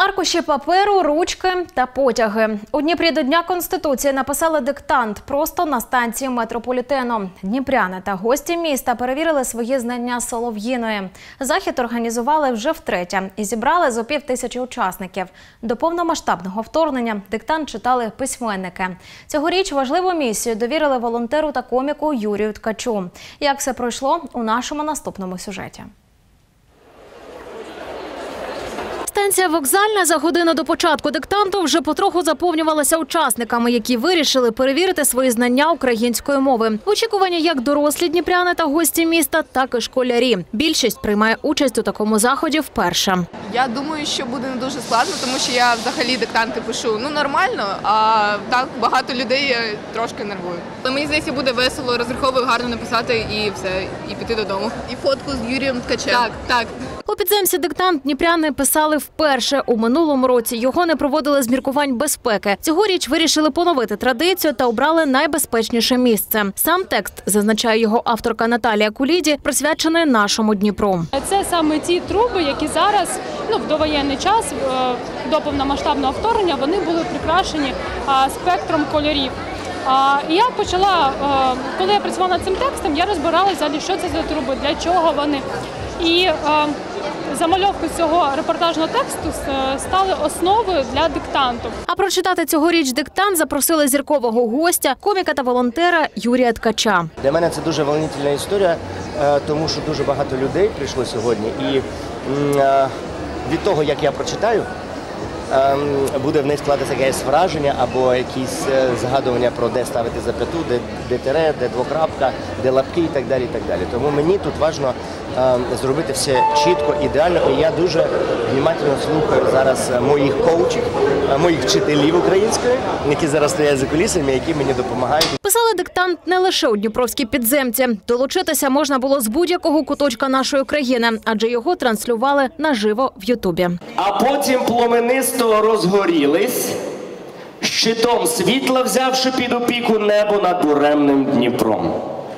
Аркуші паперу, ручки та потяги. У Дніпрі до Дня Конституції написали диктант просто на станції метрополітену. Дніпряни та гості міста перевірили свої знання Солов'їної. Захід організували вже втретє і зібрали зо 5000 учасників. До повномасштабного вторгнення диктант читали письменники. Цьогоріч важливу місію довірили волонтеру та коміку Юрію Ткачу. Як все пройшло – у нашому наступному сюжеті. Станція вокзальна за годину до початку диктанту вже потроху заповнювалася учасниками, які вирішили перевірити свої знання української мови. Очікувані як дорослі дніпряни та гості міста, так і школярі. Більшість приймає участь у такому заході вперше. Я думаю, що буде не дуже складно, тому що я взагалі диктанти пишу нормально, а так багато людей трошки нервую. Мені здається, буде весело, розраховую гарно написати і все, і піти додому. І фотку з Юрієм Ткачем. Так. У підземці диктант дніпряни писали вперше. У минулому році його не проводили з міркувань безпеки. Цьогоріч вирішили поновити традицію та обрали найбезпечніше місце. Сам текст, зазначає його авторка Наталія Куліді, присвячений нашому Дніпру. Це саме ті труби, які зараз, в довоєнний час, до повномасштабного вторгнення, вони були прикрашені спектром кольорів. І я почала, коли я працювала над цим текстом, я розбиралася, що це за труби, для чого вони. І замальовки цього репортажного тексту стали основою для диктанту. А прочитати цьогоріч диктант запросили зіркового гостя, коміка та волонтера Юрія Ткача. Для мене це дуже волнительна історія, тому що дуже багато людей прийшло сьогодні. І від того, як я прочитаю, буде в них складатися якесь враження або якісь згадування про де ставити зап'яту, де тире, де двокрапка, де лапки і так далі. Тому мені тут важливо зробити все чітко, ідеально. І я дуже внимательно слухаю зараз моїх коучів, моїх вчителів української, які зараз стоять за кулісами, які мені допомагають. Писали диктант не лише у Дніпровській підземці. Долучитися можна було з будь-якого куточка нашої країни, адже його транслювали наживо в Ютубі. А потім пломенисто розгорілись, щитом світла взявши під опіку небо над буремним Дніпром.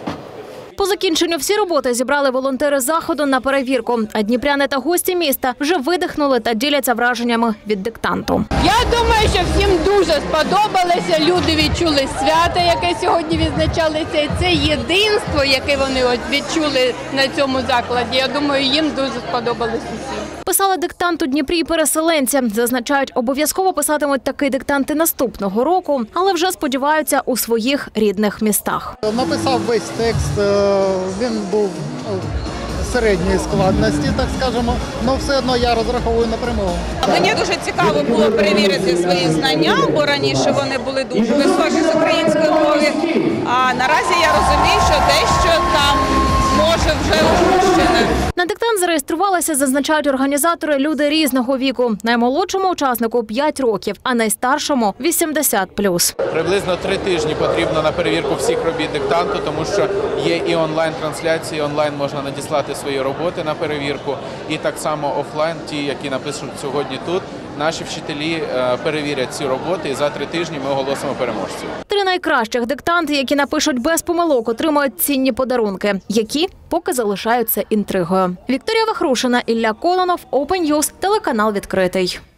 По закінченню всі роботи зібрали волонтери заходу на перевірку, а дніпряни та гості міста вже видихнули та діляться враженнями від диктанту. Я думаю, що всім дуже сподобалося, люди відчули свято, яке сьогодні відзначалося, і це єдинство, яке вони відчули на цьому закладі. Я думаю, їм дуже сподобалось усім. Писали диктант у Дніпрі і переселенці. Зазначають, обов'язково писатимуть такий диктант і наступного року, але вже сподіваються у своїх рідних містах. Написав весь текст, він був середньої складності, так скажемо, але все одно я розраховую на перемогу. Мені дуже цікаво було перевірити свої знання, бо раніше вони були дуже високі з української мови, а наразі я розумію, що дещо там може вже опущене. На диктант зареєструвалися, зазначають організатори, люди різного віку. Наймолодшому учаснику – 5 років, а найстаршому – 80+. Приблизно 3 тижні потрібно на перевірку всіх робіт диктанту, тому що є і онлайн-трансляції, онлайн можна надіслати свої роботи на перевірку, і так само офлайн, ті, які напишуть сьогодні тут. Наші вчителі перевірять ці роботи, і за 3 тижні ми оголосимо переможців. 3 найкращих диктанти, які напишуть без помилок, отримають цінні подарунки, які поки залишаються інтригою. Вікторія Вахрушина, Ілля Кононов, Open News, телеканал «Відкритий».